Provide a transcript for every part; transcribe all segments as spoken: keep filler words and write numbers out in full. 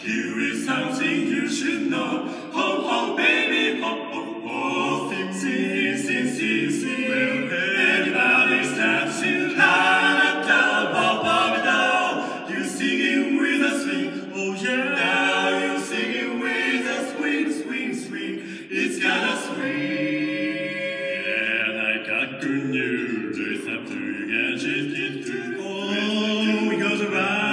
Here is something you should know. Ho, ho, baby, ho, ho, ho. Sing, sing, sing, sing, sing. Well, everybody starts to la, da, ba, ba, da. You singing with a swing, oh yeah. Now you singing with a swing, swing, swing. It's got a swing. And I got good news. It's up to you guys, just get through. Oh, it goes around.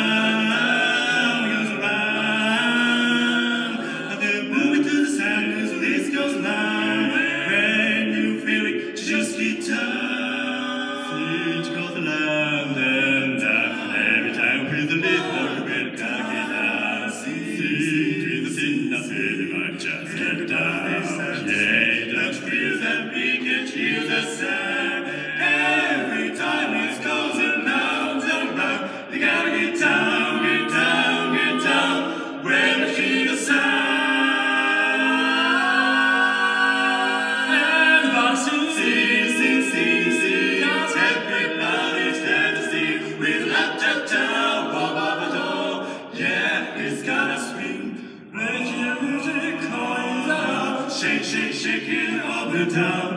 Just get down, yeah, don't feel that we can hear the sound. Every time it goes around and round, you gotta get down, get down, get down, when you hear the sound. Everybody sing, sing, sing, sing, sing, everybody's got to sing with la da da, ba ba ba do. Yeah, it's gotta swing. When your music comes out, shake, shake, shake it up and down.